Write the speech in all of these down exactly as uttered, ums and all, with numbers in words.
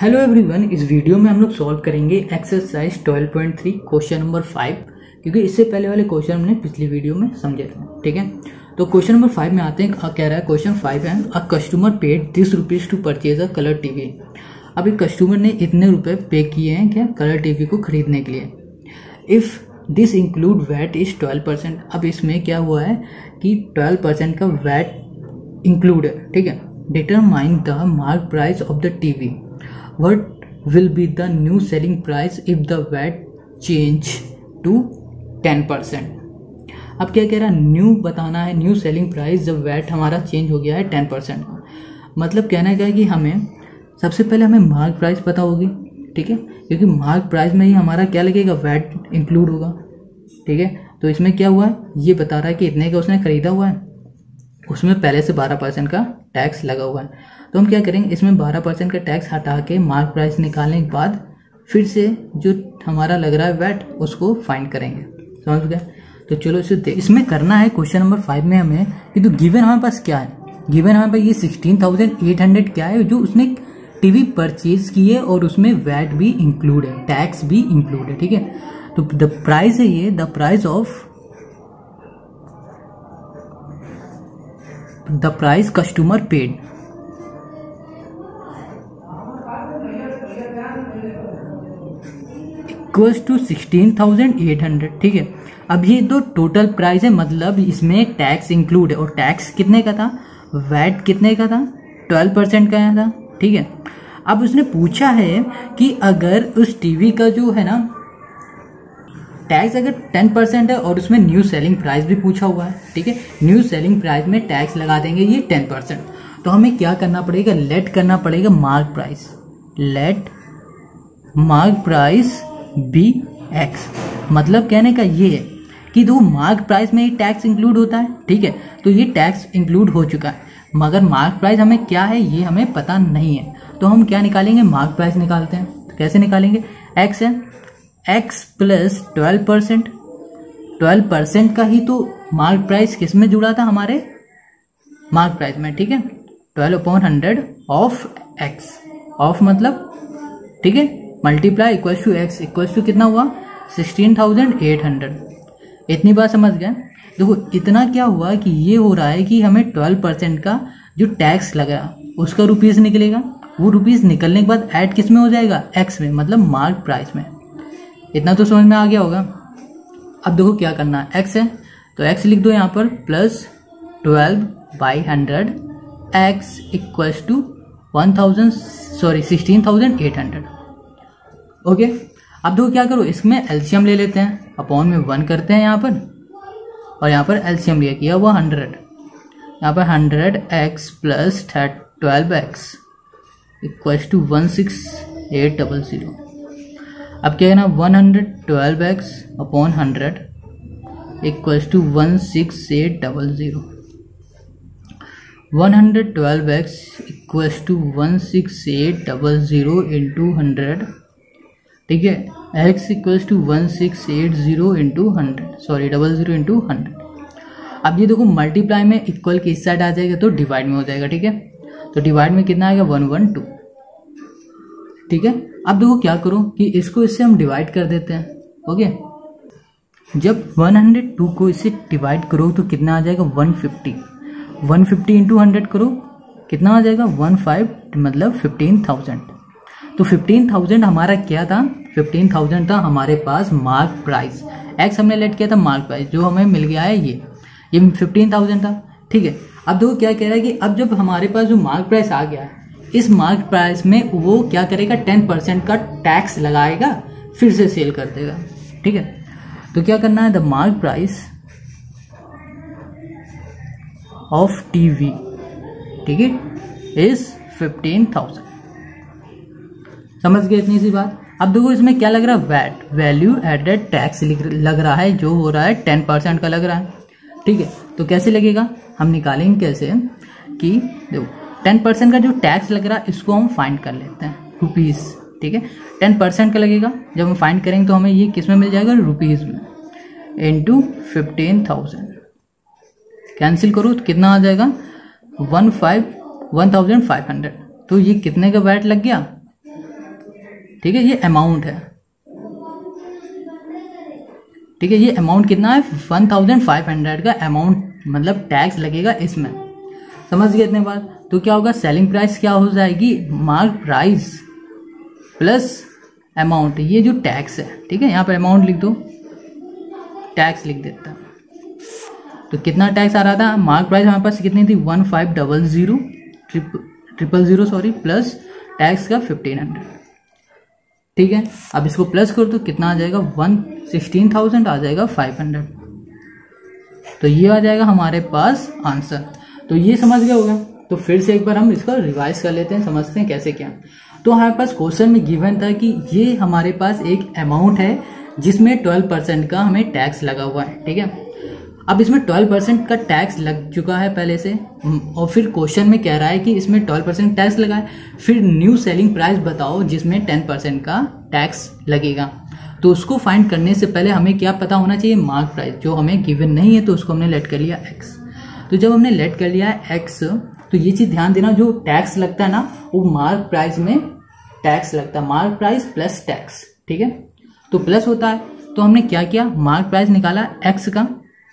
Hello everyone, इस video में हम लोग सॉल्व करेंगे exercise twelve point three question number five, क्योंकि इससे पहले वाले क्वेश्चन हमने पिछली वीडियो में समझे थे। ठीक है, तो क्वेश्चन नंबर फाइव में आते हैं। कह रहा है क्वेश्चन फाइव है, a customer paid this rupees to purchase a colour TV. अब एक कस्टमर ने इतने रुपए पे किए हैं क्या कलर टीवी को खरीदने के लिए। If this include VAT is twelve percent. अब इसमें क्या हुआ है कि ट्वेल्व परसेंट का वैट इंक्लूड है। ठीक है, determine the mark price of the TV. What will be the new selling price if the V A T change to ten percent. अब क्या कह रहा है, न्यू बताना है, न्यू सेलिंग प्राइस जब वैट हमारा चेंज हो गया है टेन परसेंट। मतलब कहना क्या है कि हमें सबसे पहले हमें मार्क प्राइस पता होगी। ठीक है, क्योंकि मार्क प्राइस में ही हमारा क्या लगेगा, वैट इंक्लूड होगा। ठीक है, तो इसमें क्या हुआ है, ये बता रहा है कि इतने का उसने खरीदा हुआ है, उसमें पहले से बारह परसेंट का टैक्स लगा हुआ है। तो हम क्या करेंगे, इसमें बारह परसेंट का टैक्स हटा के मार्क प्राइस निकालने के बाद फिर से जो हमारा लग रहा है वैट उसको फाइंड करेंगे। समझ गए? तो चलो इसे इसमें करना है। क्वेश्चन नंबर फाइव में हमें कि तो गिवन हमारे पास क्या है, गिवन हमारे पास ये सिक्सटीन थाउजेंड एट हंड्रेड क्या है जो उसने टीवी परचेज की है और उसमें वैट भी इंक्लूड है, टैक्स भी इंक्लूड है। ठीक है, तो द प्राइस है ये, the price of the price customer paid equals to sixteen thousand eight hundred. ठीक है, अब ये दो टोटल प्राइस है, मतलब इसमें टैक्स इंक्लूड है। और टैक्स कितने का था, वैट कितने का था, ट्वेल्व परसेंट का था। ठीक है, अब उसने पूछा है कि अगर उस टीवी का जो है ना टैक्स अगर टेन परसेंट है और उसमें न्यू सेलिंग प्राइस भी पूछा हुआ है। ठीक है, न्यू सेलिंग प्राइस में टैक्स लगा देंगे ये टेन परसेंट। तो हमें क्या करना पड़ेगा, लेट करना पड़ेगा mark price, let mark price be x. मतलब कहने का ये है कि दो मार्क प्राइस में ही टैक्स इंक्लूड होता है। ठीक है, तो ये टैक्स इंक्लूड हो चुका है, मगर मार्क प्राइस हमें क्या है ये हमें पता नहीं है। तो हम क्या निकालेंगे, मार्क प्राइस निकालते हैं। तो कैसे निकालेंगे, एक्स है, x plus twelve percent, twelve percent का ही तो मार्क प्राइस किस में जुड़ा था, हमारे मार्क प्राइस में। ठीक है, twelve upon hundred of x, of मतलब ठीक है, multiply equals to x equals to कितना हुआ, सिक्सटीन थाउजेंड एट हंड्रेड। इतनी बात समझ गए। देखो इतना क्या हुआ कि ये हो रहा है कि हमें ट्वेल्व परसेंट का जो टैक्स लगा उसका रुपीज़ निकलेगा, वो रुपीज़ निकलने के बाद ऐड किस में हो जाएगा, एक्स में, मतलब मार्क प्राइस में। इतना तो समझ में आ गया होगा। अब देखो क्या करना है, एक्स है तो एक्स लिख दो यहाँ पर, plus twelve by hundred x equals to one thousand sorry sixteen thousand eight hundred. Okay, अब देखो क्या करो, इसमें एलसीएम ले लेते हैं, अपॉन में वन करते हैं यहाँ पर, और यहाँ पर एलसीएम लिया किया हुआ हंड्रेड, यहाँ पर hundred x plus twelve x equals to one six eight double zero. अब क्या है ना, one hundred twelve x upon hundred equals to one six eight double zero. One hundred twelve x equals to one six eight double zero into hundred. ठीक है, x equals to one six eight zero into hundred sorry double zero into hundred. अब ये देखो multiply में equal की इस side आ जाएगा तो डिवाइड में हो जाएगा। ठीक है, तो डिवाइड में कितना आएगा, वन वन टू। ठीक है, अब देखो क्या करो कि इसको इससे हम डिवाइड कर देते हैं। ओके, जब वन हंड्रेड टू को इससे डिवाइड करो तो कितना आ जाएगा, one fifty. One fifty into hundred करो कितना आ जाएगा, वन फाइव, मतलब फिफ्टीन थाउजेंड। तो फिफ्टीन थाउजेंड हमारा क्या था, फिफ्टीन थाउजेंड था हमारे पास मार्क प्राइस। एक्स हमने लेट किया था मार्क प्राइस, जो हमें मिल गया है ये ये फिफ्टीन थाउजेंड था। ठीक है, अब देखो क्या कह रहा है कि अब जब हमारे पास जो मार्क प्राइस आ गया है, इस मार्क प्राइस में वो क्या करेगा, टेन परसेंट का टैक्स लगाएगा, फिर से सेल कर देगा। ठीक है, तो क्या करना है, the mark price of TV, ठीक है, इज फिफ्टीन थाउजेंड। समझ गए इतनी सी बात। अब देखो इसमें क्या लग रहा है, वैट, वैल्यू एडेड टैक्स लग रहा है, जो हो रहा है टेन परसेंट का लग रहा है। ठीक है, तो कैसे लगेगा, हम निकालेंगे कैसे कि देखो टेन परसेंट का जो टैक्स लग रहा है इसको हम फाइंड कर लेते हैं, रुपीज़। ठीक है, टेन परसेंट का लगेगा, जब हम फाइंड करेंगे तो हमें ये किस में मिल जाएगा, रुपीज़ में, इंटू फिफ्टीन थाउजेंड। कैंसिल करो तो कितना आ जाएगा, one five one thousand five hundred. तो ये कितने का वैट लग गया, ठीक है, ये अमाउंट है, ठीक है, ये अमाउंट कितना है वन थाउजेंड फाइव हंड्रेड का अमाउंट, मतलब टैक्स लगेगा इसमें, समझ गए इतने बार। तो क्या होगा, सेलिंग प्राइस क्या हो जाएगी, मार्क प्राइस प्लस अमाउंट, ये जो टैक्स है, ठीक है, यहाँ पर अमाउंट लिख दो, टैक्स लिख देता। तो कितना टैक्स आ रहा था, मार्क प्राइस हमारे पास कितनी थी one five double zero triple zero sorry, plus tax का फिफ्टीन हंड्रेड, ठीक है। अब इसको प्लस कर दो, कितना आ जाएगा वन सिक्सटीन थाउजेंड आ जाएगा फाइव हंड्रेड, तो ये आ जाएगा हमारे पास आंसर। तो ये समझ गए होगा। तो फिर से एक बार हम इसको रिवाइज कर लेते हैं, समझते हैं कैसे क्या। तो हमारे पास क्वेश्चन में गिवन था कि ये हमारे पास एक अमाउंट है जिसमें ट्वेल्व परसेंट का हमें टैक्स लगा हुआ है, ठीक है। अब इसमें ट्वेल्व परसेंट का टैक्स लग चुका है पहले से, और फिर क्वेश्चन में कह रहा है कि इसमें ट्वेल्व परसेंट टैक्स लगा है, फिर न्यू सेलिंग प्राइस बताओ जिसमें टेन परसेंट का टैक्स लगेगा। तो उसको फाइंड करने से पहले हमें क्या पता होना चाहिए, मार्क प्राइस, जो हमें गिवन नहीं है, तो उसको हमने लेट कर लिया एक्स। तो जब हमने लेट कर लिया है एक्स, तो ये चीज़ ध्यान देना, जो टैक्स लगता है ना वो मार्क प्राइस में टैक्स लगता है, मार्क प्राइस प्लस टैक्स, ठीक है। तो प्लस होता है, तो हमने क्या किया, मार्क प्राइस निकाला एक्स का,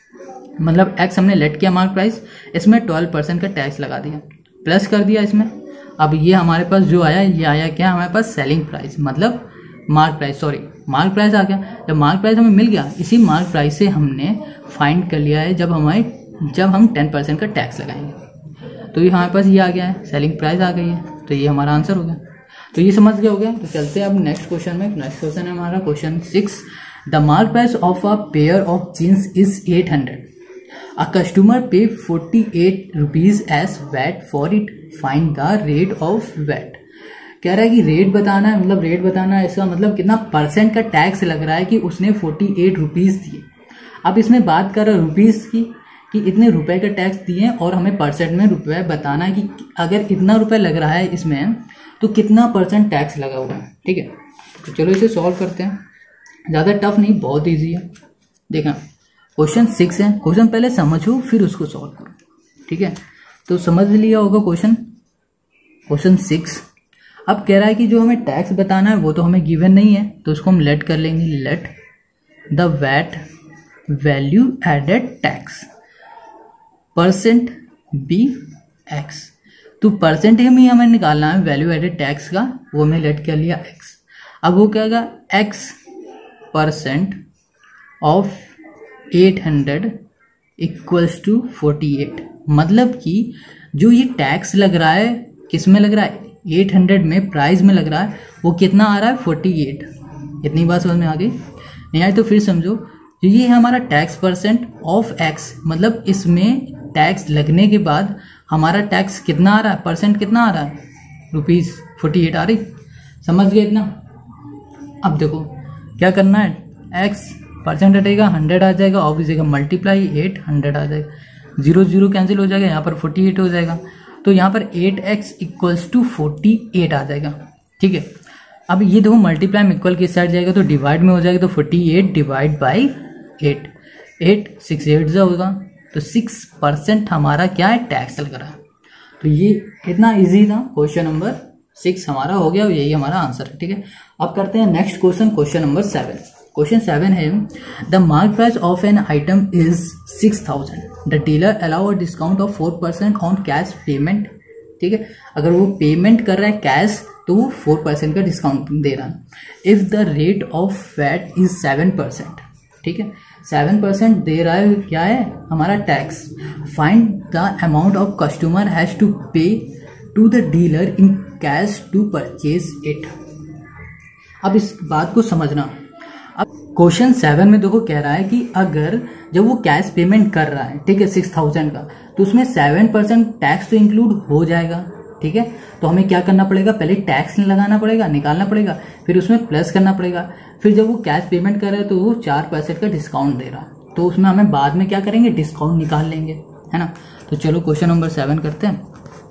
मतलब एक्स हमने लेट किया मार्क प्राइस, इसमें ट्वेल्व परसेंट का टैक्स लगा दिया, प्लस कर दिया इसमें। अब ये हमारे पास जो आया, ये आया क्या हमारे पास, सेलिंग प्राइस, मतलब mark price, sorry mark price आ गया। जब मार्क प्राइस हमें मिल गया, इसी मार्क प्राइस से हमने फाइंड कर लिया है जब हमारे जब हम टेन परसेंट का टैक्स लगाएंगे। तो ये हमारे पास ये आ गया है, सेलिंग प्राइस आ गई है, तो ये हमारा आंसर हो गया। तो ये समझ गए हो गया। तो चलते हैं अब नेक्स्ट क्वेश्चन में। नेक्स्ट क्वेश्चन है हमारा question six, the mark price of a pair of jeans is eight hundred, a customer pay forty eight rupees as VAT for it, find the rate of VAT. कह रहा है कि rate बताना है, मतलब rate बताना है, इसका मतलब कितना परसेंट का टैक्स लग रहा है कि उसने फोर्टी एट रुपीज दिए। अब इसमें बात कर रहा है रुपीज की, कि इतने रुपए का टैक्स दिए और हमें परसेंट में रुपए बताना है कि अगर इतना रुपए लग रहा है इसमें तो कितना परसेंट टैक्स लगा हुआ है, ठीक है। तो चलो इसे सॉल्व करते हैं, ज़्यादा टफ नहीं, बहुत इजी है। देखा क्वेश्चन सिक्स है, क्वेश्चन पहले समझो फिर उसको सॉल्व करो, ठीक है। तो समझ लिया होगा क्वेश्चन, क्वेश्चन सिक्स। अब कह रहा है कि जो हमें टैक्स बताना है वो तो हमें गिवन नहीं है, तो उसको हम लेट कर लेंगे, let the VAT value added tax percent be x. तो परसेंट में हमें निकालना है वैल्यू एडेड टैक्स का, वो हमने लेट कर लिया एक्स। अब वो क्या होगा, x percent of eight hundred equals to forty eight, मतलब कि जो ये टैक्स लग रहा है किस में लग रहा है, एट हंड्रेड में, प्राइस में लग रहा है, वो कितना आ रहा है फोर्टी एट। इतनी बात समझ में आ गई, नहीं आई तो फिर समझो। तो ये है हमारा टैक्स परसेंट ऑफ एक्स, मतलब इसमें टैक्स लगने के बाद हमारा टैक्स कितना आ रहा है, परसेंट कितना आ रहा है, रुपीज़ फोर्टी एट आ रही, समझ गए इतना। अब देखो क्या करना है, एक्स परसेंट हटेगा, हंड्रेड आ जाएगा, ऑफ जगह मल्टीप्लाई एट हंड्रेड आ जाएगा, जीरो जीरो कैंसिल हो जाएगा, यहाँ पर फोर्टी एट हो जाएगा। तो यहाँ पर eight x equals to forty eight आ जाएगा, ठीक है। अब ये देखो मल्टीप्लाई में इक्वल किस साइड जाएगा, तो डिवाइड में हो जाएगा, तो forty eight divide by eight, eight six eight जो होगा, तो सिक्स परसेंट हमारा क्या है, टैक्स लग रहा है। तो ये इतना इजी था, क्वेश्चन नंबर सिक्स हमारा हो गया, यही हमारा आंसर है, ठीक है। अब करते हैं next question, question number seven. Question seven है, the mark price of an item is six thousand, the dealer allow a discount of four percent on cash payment, ठीक है। अगर वो पेमेंट कर रहा है कैश तो वो फोर परसेंट का डिस्काउंट दे रहा है। If the rate of VAT is seven percent, ठीक है, सेवन परसेंट दे रहा है, क्या है हमारा tax. Find the amount of customer has to pay to the dealer in cash to purchase it. अब इस बात को समझना, अब क्वेश्चन सेवन में देखो कह रहा है कि अगर जब वो कैश पेमेंट कर रहा है, ठीक है, सिक्स थाउजेंड का, तो उसमें सेवन परसेंट टैक्स तो इंक्लूड हो जाएगा, ठीक है। तो हमें क्या करना पड़ेगा, पहले टैक्स लगाना पड़ेगा, निकालना पड़ेगा, फिर उसमें प्लस करना पड़ेगा, फिर जब वो कैश पेमेंट कर रहा है तो वो चार परसेंट का डिस्काउंट दे रहा है, तो उसमें हमें बाद में क्या करेंगे, डिस्काउंट निकाल लेंगे, है ना। तो चलो क्वेश्चन नंबर सेवन करते हैं।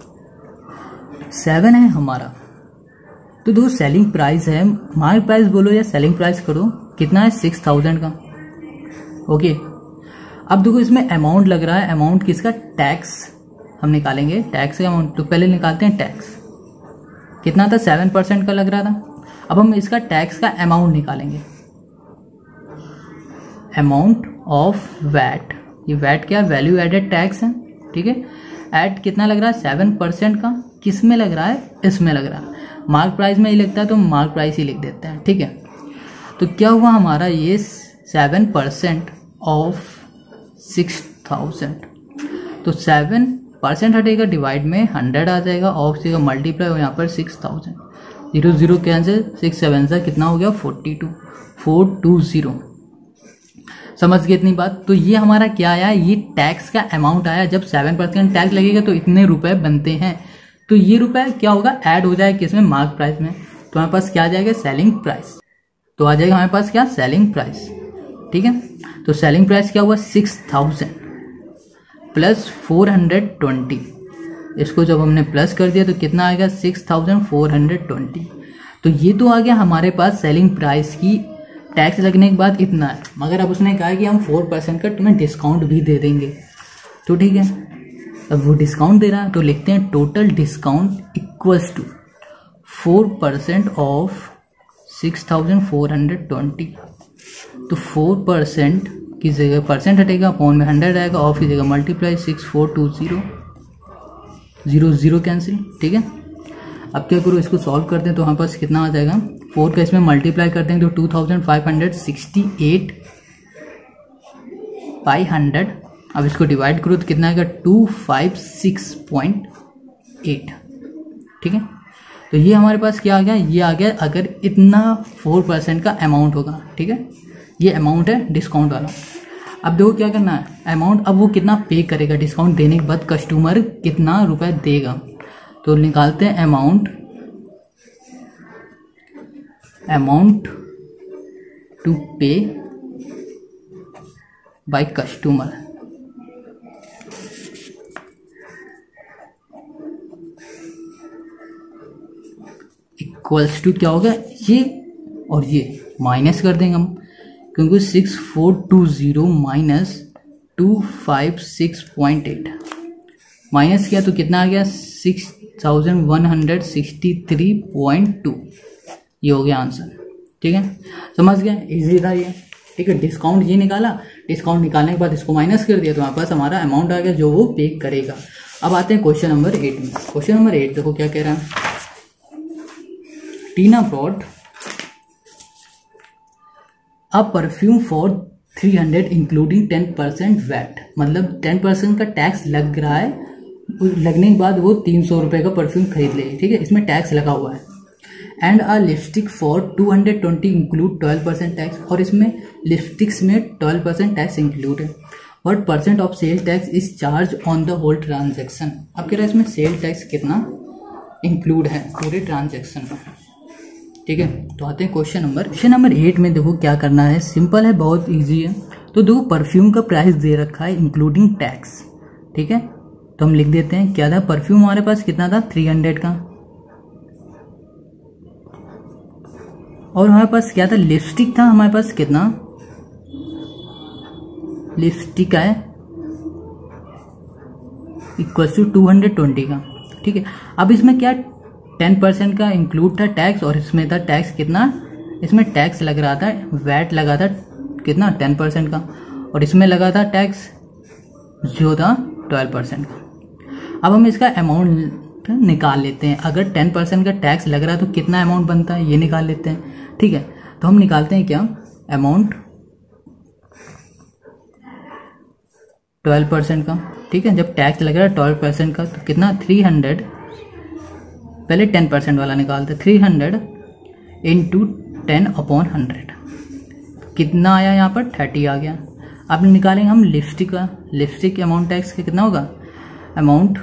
सेवन है हमारा, तो दो सेलिंग प्राइस है, मार्क प्राइस बोलो या सेलिंग प्राइस करो, कितना है, सिक्स थाउजेंड का, ओके। अब देखो इसमें अमाउंट लग रहा है, अमाउंट किसका, टैक्स हम निकालेंगे, टैक्स का अमाउंट। तो पहले निकालते हैं टैक्स, कितना था, सेवन परसेंट का लग रहा था। अब हम इसका टैक्स का अमाउंट निकालेंगे, अमाउंट ऑफ वैट। ये वैट क्या, वैल्यू एडेड टैक्स है, ठीक है। एट कितना लग रहा है, सेवन परसेंट का, किस में लग रहा है, इसमें लग रहा है। मार्क प्राइस में ही लगता है तो मार्क प्राइस ही लिख देते हैं, ठीक है। तो क्या हुआ हमारा, ये seven percent of six thousand, तो सेवन परसेंट हटेगा, डिवाइड में हंड्रेड आ जाएगा, ऑफ से मल्टीप्लाई और यहाँ पर six thousand, zero zero cancel, six seven से कितना हो गया, forty two, four two zero. समझ गए इतनी बात। तो ये हमारा क्या आया, ये टैक्स का अमाउंट आया। जब सेवन परसेंट टैक्स लगेगा तो इतने रुपए बनते हैं, तो ये रुपए क्या होगा, ऐड हो जाएगा किसमें, मार्क प्राइस में। तो हमारे पास क्या आ जाएगा, सेलिंग प्राइस। तो आ जाएगा हमारे पास क्या, सेलिंग प्राइस, ठीक है। तो सेलिंग प्राइस क्या हुआ, six thousand plus four hundred twenty. इसको जब हमने प्लस कर दिया तो कितना आएगा, six thousand four hundred twenty. तो ये तो आ गया हमारे पास सेलिंग प्राइस की टैक्स लगने के बाद इतना है। मगर अब उसने कहा कि हम फोर परसेंट का तुम्हें डिस्काउंट भी दे देंगे, तो ठीक है। अब वो डिस्काउंट दे रहा है तो लिखते हैं total discount equals to four percent of six thousand four hundred twenty. तो फोर परसेंट की जगह परसेंट हटेगा, अपॉन में हंड्रेड आएगा, ऑफ की जगह multiply, six four two zero, zero zero cancel, ठीक है। अब क्या करो, इसको सॉल्व करते हैं तो हमारे पास कितना आ जाएगा, फोर का इसमें मल्टीप्लाई करते हैं तो two thousand five hundred sixty eight by hundred. अब इसको डिवाइड करो तो कितना आएगा, two five six point eight, ठीक है। तो ये हमारे पास क्या आ गया, ये आ गया अगर इतना फोर परसेंट का अमाउंट होगा, ठीक है। ये अमाउंट है डिस्काउंट वाला। अब देखो क्या करना है, अमाउंट अब वो कितना पे करेगा डिस्काउंट देने के बाद, कस्टमर कितना रुपए देगा। तो निकालते हैं amount, amount to pay by customer, equals to क्या होगा, ये और ये माइनस कर देंगे हम, क्योंकि six four two zero minus two five six point eight minus किया तो कितना आ गया, six thousand one hundred sixty three point two. ये हो गया आंसर, ठीक है। समझ गए, इजी था ये, ठीक है। डिस्काउंट ये निकाला, डिस्काउंट निकालने के बाद इसको माइनस कर दिया तो हमारे पास हमारा अमाउंट आ गया जो वो पे करेगा। अब आते हैं क्वेश्चन नंबर एट में। क्वेश्चन नंबर एट देखो क्या कह रहा है, Tina brought a perfume for three hundred including ten percent VAT. मतलब टेन परसेंट का टैक्स लग रहा है, लगने के बाद वो तीन सौ रुपये का परफ्यूम खरीद लेगी, ठीक है। इसमें टैक्स लगा हुआ है। And a lipstick for two hundred twenty include twelve percent tax, और इसमें लिपस्टिक्स में ट्वेल्व परसेंट टैक्स इंक्लूड है। What percent of sale tax is charge on the whole transaction. अब कह रहा है इसमें सेल टैक्स कितना इंक्लूड है पूरे ट्रांजेक्शन में, ठीक है। तो आते हैं question number question number eight में। देखो क्या करना है, सिंपल है, बहुत इजी है। तो देखो परफ्यूम का प्राइस दे रखा है इंक्लूडिंग टैक्स, ठीक है। तो हम लिख देते हैं क्या था, परफ्यूम हमारे पास कितना था, थ्री हंड्रेड का, और हमारे पास क्या था, लिपस्टिक था हमारे पास कितना, लिपस्टिक है equal to two hundred twenty का, ठीक है। अब इसमें क्या टेन परसेंट का इंक्लूड था टैक्स, और इसमें था टैक्स कितना, इसमें टैक्स लग रहा था, वैट लगा था कितना, टेन परसेंट का, और इसमें लगा था टैक्स जो था ट्वेल्व परसेंट का। अब हम इसका अमाउंट निकाल लेते हैं। अगर टेन परसेंट का टैक्स लग रहा है तो कितना अमाउंट बनता है, ये निकाल लेते हैं, ठीक है। तो हम निकालते हैं क्या, अमाउंट ट्वेल्व परसेंट का, ठीक है। जब टैक्स लग रहा है ट्वेल्व परसेंट का तो कितना, थ्री हंड्रेड, पहले टेन परसेंट वाला निकालते, three hundred into ten upon hundred, कितना आया यहाँ पर, थर्टी आ गया। अब निकालेंगे हम लिपस्टिक का, लिपस्टिक अमाउंट टैक्स का कितना होगा, अमाउंट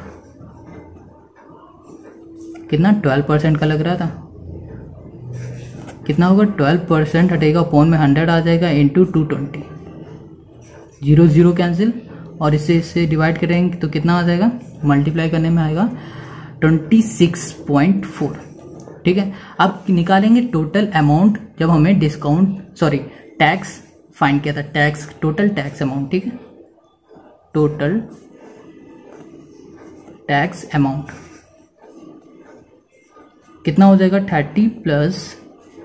कितना, ट्वेल्व परसेंट का लग रहा था, कितना होगा, ट्वेल्व परसेंट हटेगा, अपॉन में हंड्रेड आ जाएगा, into two twenty, zero zero cancel, और इससे इससे डिवाइड करेंगे तो कितना आ जाएगा, मल्टीप्लाई करने में आएगा ट्वेंटी सिक्स पॉइंट फोर, ठीक है। अब निकालेंगे टोटल अमाउंट जब हमें डिस्काउंट सॉरी टैक्स फाइंड किया था, टैक्स टोटल टैक्स अमाउंट, ठीक है। टोटल टैक्स अमाउंट कितना हो जाएगा, thirty plus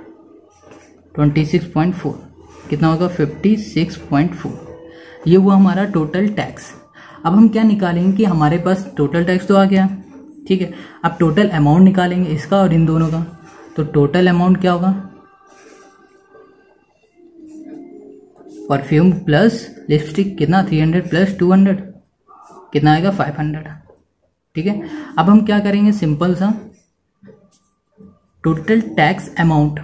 twenty six point four कितना होगा फिफ्टी सिक्स पॉइंट फोर। ये हुआ हमारा टोटल टैक्स। अब हम क्या निकालेंगे कि हमारे पास टोटल टैक्स तो आ गया, ठीक है। अब टोटल अमाउंट निकालेंगे इसका और इन दोनों का। तो टोटल अमाउंट क्या होगा, परफ्यूम प्लस लिपस्टिक कितना three hundred plus two hundred कितना आएगा फाइव हंड्रेड, ठीक है। अब हम क्या करेंगे, सिंपल सा टोटल टैक्स अमाउंट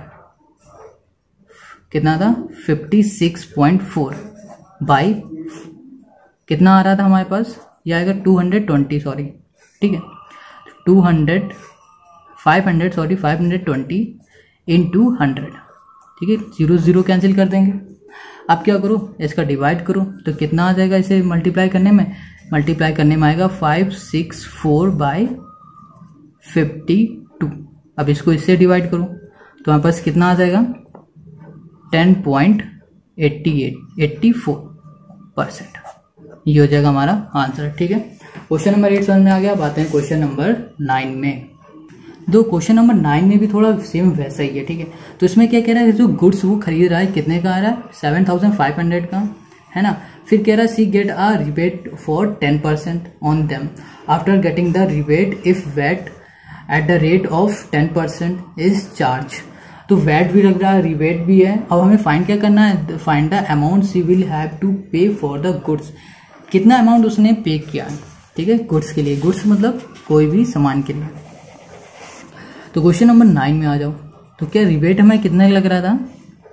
कितना था fifty six point four by कितना आ रहा था हमारे पास, ये आएगा टू हंड्रेड ट्वेंटी सॉरी, ठीक है। Two hundred five hundred sorry five hundred twenty in two hundred, ठीक है। जीरो जीरो कैंसिल कर देंगे। अब क्या करो, इसका डिवाइड करो तो कितना आ जाएगा, इसे मल्टीप्लाई करने में मल्टीप्लाई करने में आएगा five six four by fifty two. अब इसको इससे डिवाइड करो तो हमारे पास कितना आ जाएगा ten point eighty eight eighty four percent. ये हो जाएगा हमारा आंसर, ठीक है। क्वेश्चन नंबर एट समझ में आ गया। अब आते हैं क्वेश्चन नंबर नाइन में। दो क्वेश्चन नंबर नाइन में भी थोड़ा सेम वैसा ही है, ठीक है। तो इसमें क्या कह रहा है, जो गुड्स वो खरीद रहा है कितने का आ रहा है, सेवन थाउजेंड फाइव हंड्रेड का, है ना। फिर कह रहा है she get a rebate for ten percent on them after getting the rebate if VAT at the rate of ten percent is charge. तो वैट भी लग रहा है, रिबेट भी है। अब हमें फाइंड क्या करना है, find the amount she will have to pay for the goods. कितना अमाउंट उसने पे किया है, ठीक है, गुड्स के लिए। गुड्स मतलब कोई भी सामान के लिए। तो क्वेश्चन नंबर नाइन में आ जाओ। तो क्या रिबेट हमें कितना लग रहा था,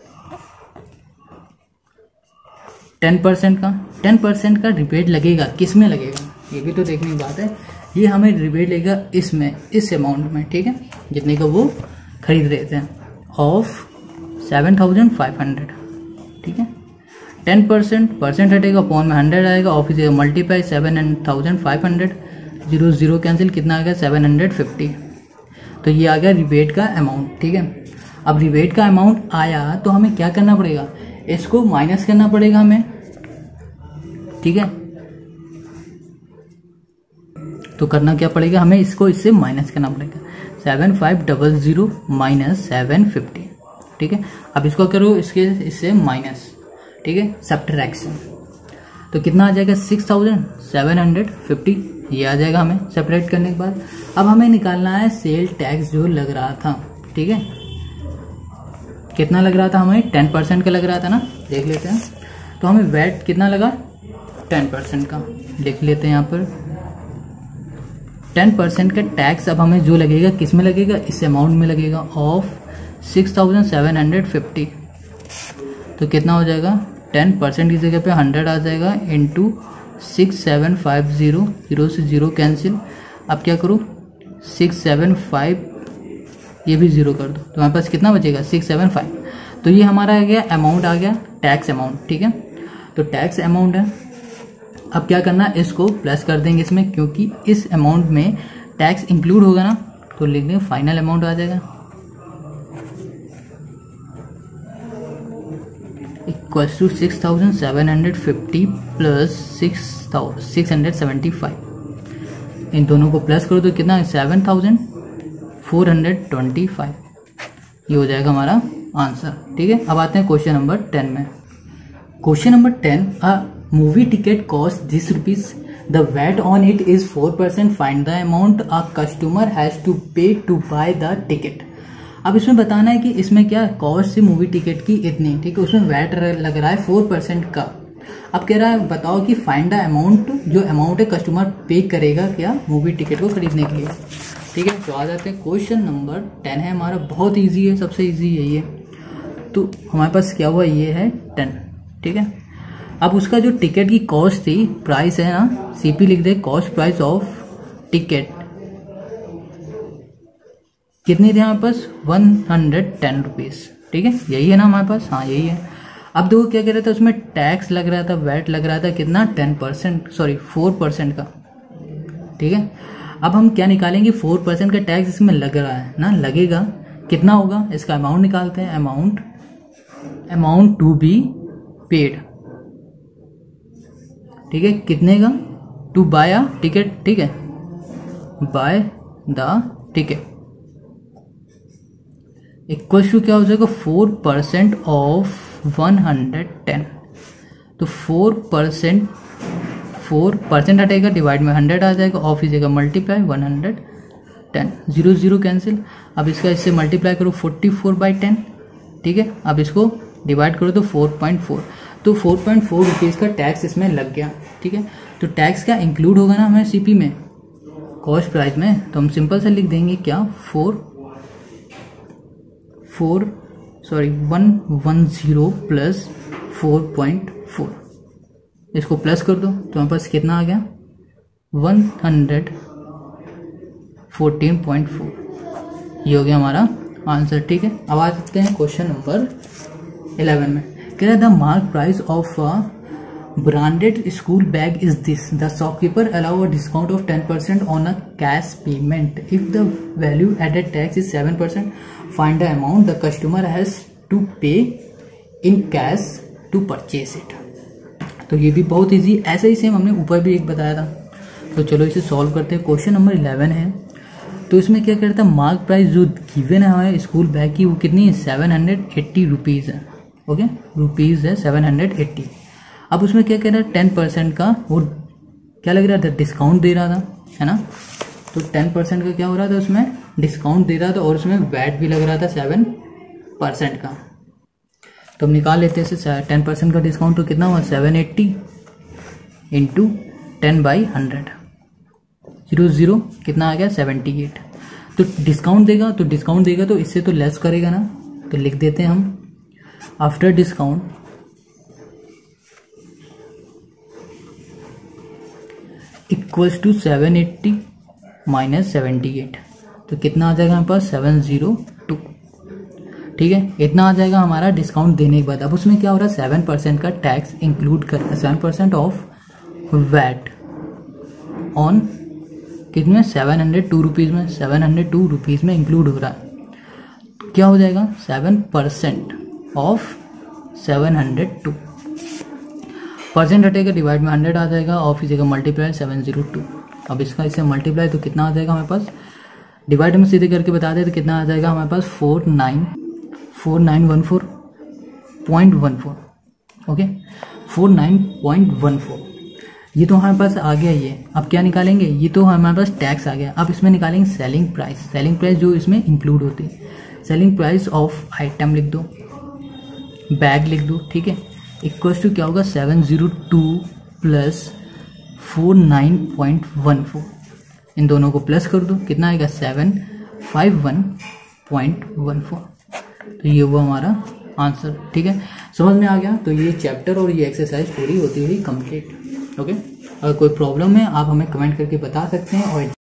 टेन परसेंट का। टेन परसेंट का रिबेट लगेगा, किस में लगेगा ये भी तो देखने की बात है। ये हमें रिबेट लगेगा इसमें, इस अमाउंट में, ठीक है, जितने का वो खरीद रहे थे, of seven thousand five hundred, ठीक है। टेन परसेंट परसेंट हटेगा, अपॉन में हंड्रेड आएगा, of is multiply seven thousand five hundred, zero zero cancel, कितना आएगा सेवन हंड्रेड फिफ्टी। तो ये आ गया रिबेट का अमाउंट, ठीक है। अब रिबेट का अमाउंट आया तो हमें क्या करना पड़ेगा, इसको माइनस करना पड़ेगा हमें, ठीक है। तो करना क्या पड़ेगा हमें, इसको इससे माइनस करना पड़ेगा, seven five double zero minus seven fifty, ठीक है। अब इसको करो इसके इससे माइनस, ठीक है, सब्ट्रैक्शन। तो कितना आ जाएगा six thousand seven hundred fifty, ये आ जाएगा हमें सेपरेट करने के बाद। अब हमें निकालना है सेल टैक्स जो लग रहा था, ठीक है। कितना लग रहा था हमें, टेन परसेंट का लग रहा था ना, देख लेते हैं। तो हमें वैट कितना लगा, टेन परसेंट का, देख लेते हैं यहाँ पर। टेन परसेंट का टैक्स अब हमें जो लगेगा किस में लगेगा, इस अमाउंट में लगेगा, of six thousand seven hundred fifty. तो कितना हो जाएगा, टेन परसेंट की जगह पे हंड्रेड आ जाएगा, into six seven five zero, zero से जीरो कैंसिल। अब क्या करूँ, सिक्स सेवन फाइव ये भी जीरो कर दो, तो हमारे पास कितना बचेगा, सिक्स सेवन फाइव। तो ये हमारा आ गया अमाउंट, आ गया टैक्स अमाउंट, ठीक है। तो टैक्स अमाउंट है। अब क्या करना, इसको प्लस कर देंगे इसमें, क्योंकि इस अमाउंट में टैक्स इंक्लूड होगा ना, तो लिख देंगे फाइनल अमाउंट आ जाएगा equals to six thousand seven hundred fifty plus six six hundred seventy five. इन दोनों को प्लस करो तो कितना, seven thousand four hundred twenty five. ये हो जाएगा हमारा आंसर, ठीक है। अब आते हैं क्वेश्चन नंबर टेन में। Question number ten, a movie ticket cost this rupees, the VAT on it is four percent, find the amount a customer has to pay to buy the ticket. अब इसमें बताना है कि इसमें क्या cost से movie ticket की इतनी, ठीक है, उसमें वैट लग रहा है फोर परसेंट का। अब कह रहा है बताओ कि फाइंड द अमाउंट, जो अमाउंट है कस्टमर पे करेगा क्या मूवी टिकट को खरीदने के लिए, ठीक है। तो आ जाते हैं क्वेश्चन नंबर टेन है हमारा, बहुत इजी है, सबसे इजी है ये। तो हमारे पास क्या हुआ, ये है टेन, ठीक है। अब उसका जो टिकट की कॉस्ट थी, प्राइस है ना, सीपी लिख दे, कॉस्ट प्राइस ऑफ टिकट कितनी थी हमारे पास, वन हंड्रेड टेन रुपीज, ठीक है, यही है ना हमारे पास, हाँ यही है। अब देखो क्या कह रहा था, उसमें टैक्स लग रहा था, वैट लग रहा था कितना, ten percent sorry four percent का, ठीक है। अब हम क्या निकालेंगे, फोर परसेंट का टैक्स इसमें लग रहा है ना, लगेगा कितना होगा, इसका अमाउंट निकालते हैं, amount amount to be paid, ठीक है, कितने का, टू बाय अ टिकट, ठीक है, buy the ticket. Equal to क्या हो जाएगा, four percent of one hundred ten. तो फोर परसेंट, फोर परसेंट हटेगा, डिवाइड में हंड्रेड आ जाएगा, of is multiply one hundred ten, zero zero cancel. अब इसका इससे मल्टीप्लाई करो फोर्टी फोर बाई टेन, ठीक है। अब इसको डिवाइड करो तो फोर पॉइंट फोर, तो फोर पॉइंट फोर रुपीज़ का टैक्स इसमें लग गया, ठीक है। तो टैक्स क्या इंक्लूड होगा ना हमें सीपी में, कॉस्ट प्राइस में, तो हम सिंपल से लिख देंगे क्या, four four sorry one one zero plus four point four, इसको प्लस कर दो तो हमारे पास कितना आ गया, one hundred fourteen point four. ये हो गया हमारा आंसर, ठीक है। अब आ सकते हैं क्वेश्चन नंबर इलेवन में। कह रहा है the mark price of a branded school bag is this, the shopkeeper allow a discount of ten percent on a cash payment if the value added tax is seven percent, find the amount the customer has to pay in cash to purchase it. तो ये भी बहुत easy, ऐसे ही same हमने ऊपर भी एक बताया था। तो चलो इसे सॉल्व करते हैं। क्वेश्चन नंबर इलेवन है, तो इसमें क्या करता है, मार्क प्राइस जो गिवन है हमारे स्कूल बैग की वो कितनी है, सेवन हंड्रेड एट्टी रुपीज़ है, ओके, रुपीज़ है सेवन हंड्रेड एट्टी। अब उसमें क्या कह रहा है, टेन परसेंट का वो क्या लग रहा था, डिस्काउंट दे रहा था, है ना। तो टेन परसेंट का क्या हो रहा था, उसमें डिस्काउंट दे रहा था और उसमें वैट भी लग रहा था सेवन परसेंट का। तो हम निकाल लेते हैं टेन परसेंट का डिस्काउंट, तो कितना हुआ, seven eighty into ten by hundred, zero zero कितना आ गया, सेवेंटी एट। तो डिस्काउंट देगा तो डिस्काउंट देगा तो इससे तो लेस करेगा ना, तो लिख देते हैं हम after discount equals to seven eighty minus seventy eight, तो कितना आ जाएगा हमारे पास, सेवन जीरो टू, ठीक है। इतना आ जाएगा हमारा डिस्काउंट देने के बाद। अब उसमें क्या हो रहा है, सेवन परसेंट का टैक्स इंक्लूड कर रहा है, seven percent of VAT on कितने, सेवन हंड्रेड टू रुपीज़ में, सेवन हंड्रेड टू रुपीज़ में इंक्लूड हो रहा है। तो क्या हो जाएगा, seven percent of seven hundred two, percent हटेगा, डिवाइड में हंड्रेड आ जाएगा, ऑफ इजेगा मल्टीप्लाई सेवन जीरो टू। अब इसका इससे मल्टीप्लाई तो कितना आ जाएगा हमारे पास, डिवाइड में सीधे करके बता दें तो कितना आ जाएगा हमारे पास, four nine four nine one four point one four, okay, four nine point one four. ये तो हमारे पास आ गया ये। अब क्या निकालेंगे, ये तो हमारे पास टैक्स आ गया। अब इसमें निकालेंगे सेलिंग प्राइस, सेलिंग प्राइस जो इसमें इंक्लूड होती है, सेलिंग प्राइस ऑफ आइटम लिख दो, बैग लिख दो, ठीक है। इक्वल्स टू क्या होगा, seven zero two plus four nine point one four, इन दोनों को प्लस कर दो, कितना आएगा, seven five one point one four. तो ये हुआ हमारा आंसर, ठीक है। समझ में आ गया। तो ये चैप्टर और ये एक्सरसाइज पूरी होती हुई कंप्लीट, ओके। अगर कोई प्रॉब्लम है आप हमें कमेंट करके बता सकते हैं और